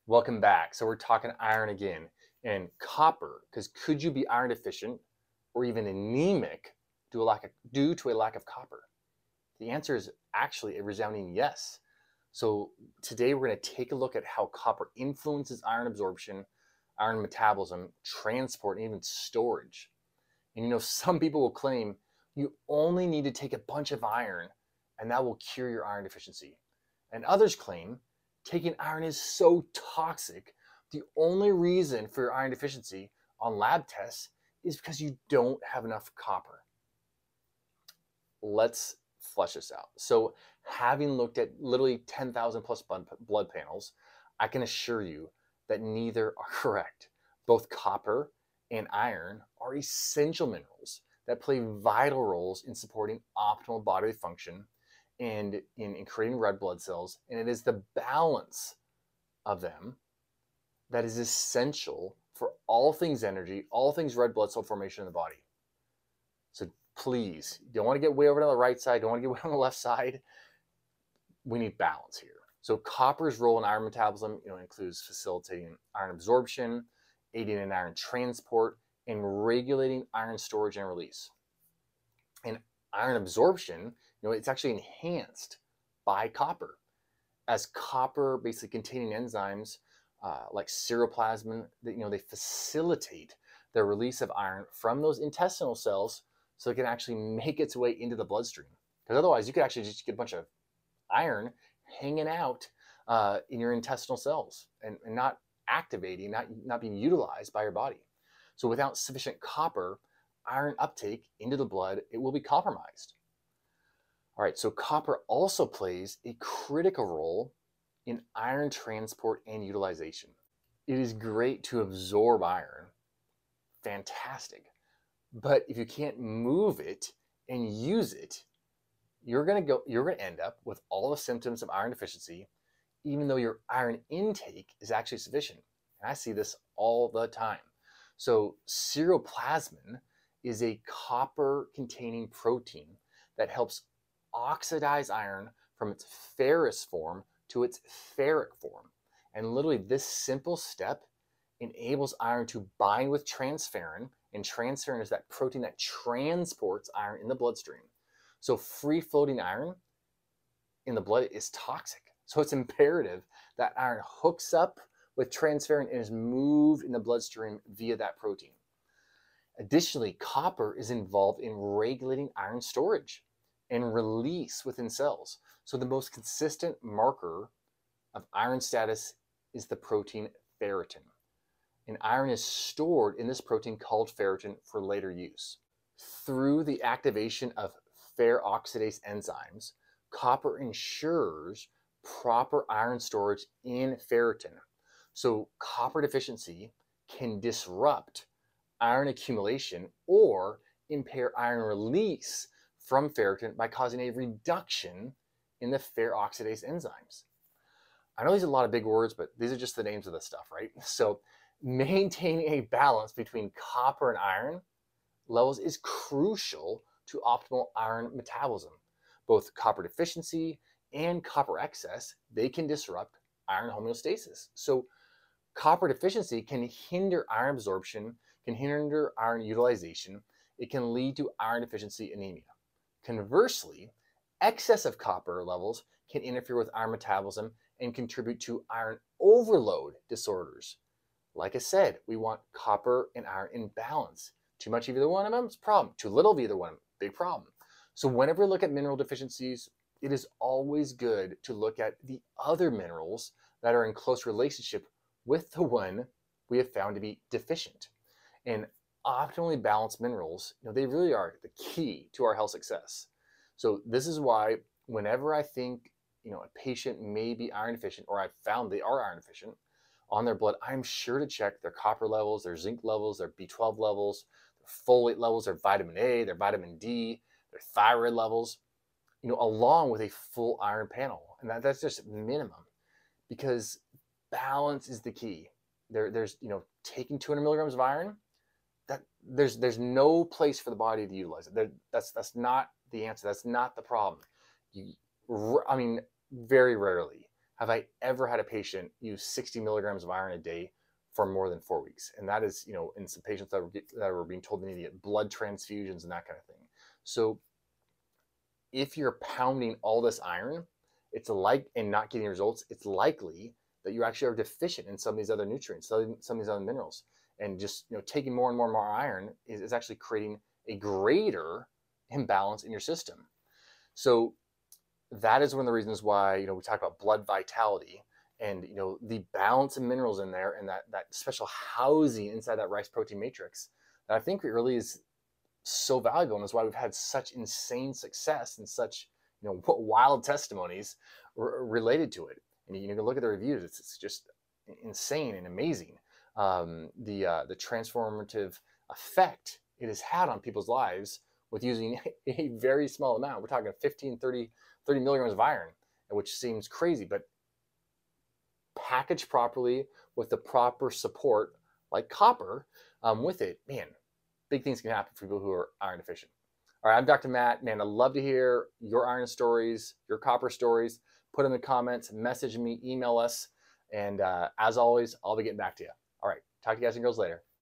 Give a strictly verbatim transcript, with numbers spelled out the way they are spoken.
Welcome back. So we're talking iron again and copper, because could you be iron deficient or even anemic due, a lack of, due to a lack of copper? The answer is actually a resounding yes. So today we're going to take a look at how copper influences iron absorption, iron metabolism, transport, and even storage. And you know, some people will claim you only need to take a bunch of iron and that will cure your iron deficiency. And others claim taking iron is so toxic, the only reason for your iron deficiency on lab tests is because you don't have enough copper. Let's flesh this out. So having looked at literally ten thousand plus blood panels, I can assure you that neither are correct. Both copper and iron are essential minerals that play vital roles in supporting optimal bodily function and in, in creating red blood cells. And it is the balance of them that is essential for all things energy, all things red blood cell formation in the body. So please, you don't want to get way over to the right side, don't want to get way on the left side. We need balance here. So copper's role in iron metabolism, you know, includes facilitating iron absorption, aiding in iron transport, and regulating iron storage and release. And iron absorption, you know, it's actually enhanced by copper, as copper basically containing enzymes uh, like ceruloplasmin, that, you know, they facilitate the release of iron from those intestinal cells so it can actually make its way into the bloodstream. Because otherwise you could actually just get a bunch of iron hanging out uh, in your intestinal cells and, and not activating, not, not being utilized by your body. So without sufficient copper, iron uptake into the blood, it will be compromised. All right, so copper also plays a critical role in iron transport and utilization. It is great to absorb iron, fantastic. But if you can't move it and use it, you're gonna go, you're gonna end up with all the symptoms of iron deficiency, even though your iron intake is actually sufficient. And I see this all the time. So ceruloplasmin is a copper-containing protein that helps oxidize iron from its ferrous form to its ferric form. And literally this simple step enables iron to bind with transferrin, and transferrin is that protein that transports iron in the bloodstream. So free-floating iron in the blood is toxic. So it's imperative that iron hooks up with transferrin and is moved in the bloodstream via that protein. Additionally, copper is involved in regulating iron storage and release within cells. So the most consistent marker of iron status is the protein ferritin. And iron is stored in this protein called ferritin for later use. Through the activation of ferroxidase enzymes, copper ensures proper iron storage in ferritin. So copper deficiency can disrupt iron accumulation or impair iron release from ferritin by causing a reduction in the ferroxidase enzymes. I know these are a lot of big words, but these are just the names of the stuff, right? So maintaining a balance between copper and iron levels is crucial to optimal iron metabolism. Both copper deficiency and copper excess, they can disrupt iron homeostasis. So copper deficiency can hinder iron absorption, can hinder iron utilization. It can lead to iron deficiency anemia. Conversely, excess of copper levels can interfere with iron metabolism and contribute to iron overload disorders. Like I said, we want copper and iron in balance. Too much of either one of them is a problem. Too little of either one of them, big problem. So whenever we look at mineral deficiencies, it is always good to look at the other minerals that are in close relationship with the one we have found to be deficient. And optimally balanced minerals, you know, they really are the key to our health success. So this is why whenever I think, you know, a patient may be iron deficient, or I've found they are iron deficient on their blood, I'm sure to check their copper levels, their zinc levels, their B twelve levels, their folate levels, their vitamin A, their vitamin D, their thyroid levels, you know, along with a full iron panel. And that, that's just minimum, because balance is the key. There, there's, you know, taking two hundred milligrams of iron, that there's there's no place for the body to utilize it. There, that's that's not the answer. That's not the problem. You, I mean, very rarely have I ever had a patient use sixty milligrams of iron a day for more than four weeks. And that is, you know, in some patients that were, that were being told they need to get blood transfusions and that kind of thing. So if you're pounding all this iron, it's like, and not getting results, it's likely that you actually are deficient in some of these other nutrients, some of these other minerals. And just, you know, taking more and more and more iron is, is actually creating a greater imbalance in your system. So that is one of the reasons why, you know, we talk about blood vitality and, you know, the balance of minerals in there and that, that special housing inside that rice protein matrix that I think really is so valuable, and is why we've had such insane success and such, you know, wild testimonies r- related to it. And you can look at the reviews; it's, it's just insane and amazing. Um, the uh, the transformative effect it has had on people's lives with using a very small amount. We're talking fifteen, thirty, thirty milligrams of iron, which seems crazy, but packaged properly with the proper support, like copper, um, with it, man, big things can happen for people who are iron deficient. All right, I'm Doctor Matt. Man, I'd love to hear your iron stories, your copper stories. Put in the comments, message me, email us. And uh, as always, I'll be getting back to you. All right, talk to you guys and girls later.